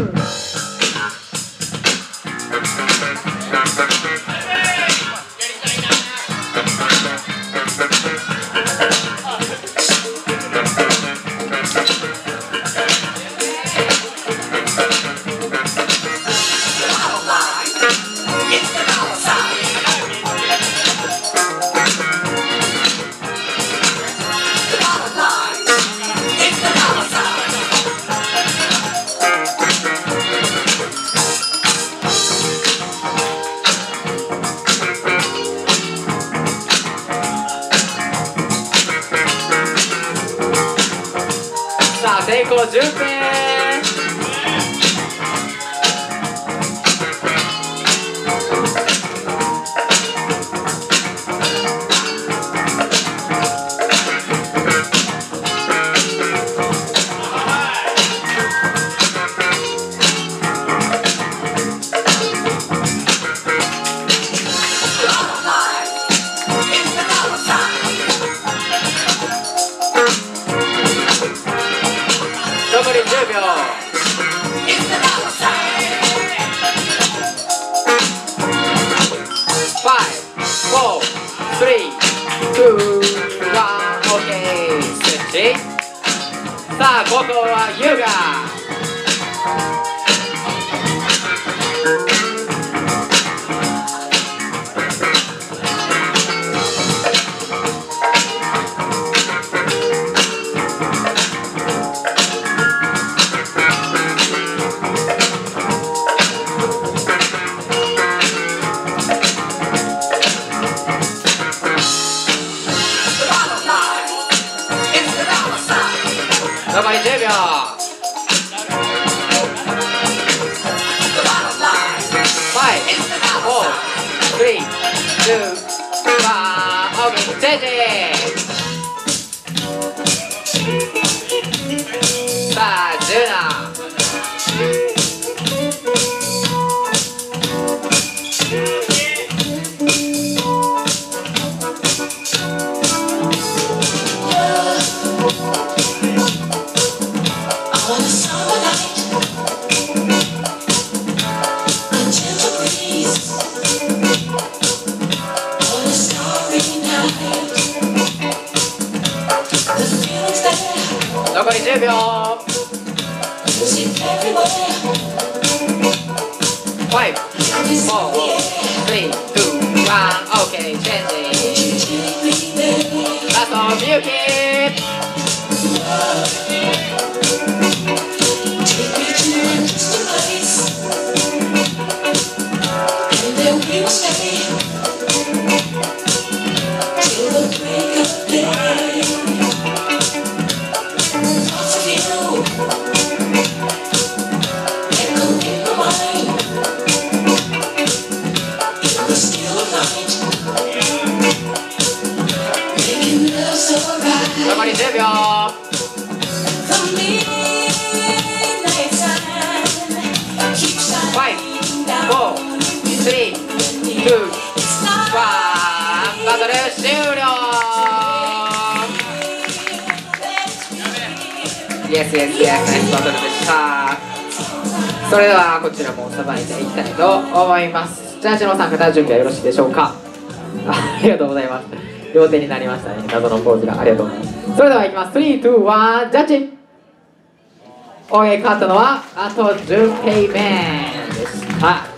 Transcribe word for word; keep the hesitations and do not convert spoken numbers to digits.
さあ成功じゅっぺん。残りじゅうびょう。ファイブ、フォー、スリー、ツー、ワン、オーケー、スイッチ。さあ、ここは優雅。残りじゅうびょう。ファイブ、フォー、スリー、ツー、ワン、オーケー、チェンジ。さあ、じゅうなな。残りじゅうびょう。ファイブ、フォー、スリー、ツー、ワン、オーケー、チェンジ。ラスト、みゆき。残りじゅうびょう。ファイブ、フォー、スリー、ツー、ワン、バトル終了。イエスイエスイエス、ナイスバトルでした。それではこちらもさばいていきたいと思います。ジャッジのお三方、準備はよろしいでしょうか。ありがとうございます。両手になりましたね、謎のポーズが。ありがとうございます。それではいきます。スリー、ツー、ワン、ジャッジ。オーケー、勝ったのはあとじゅうペイメンでした。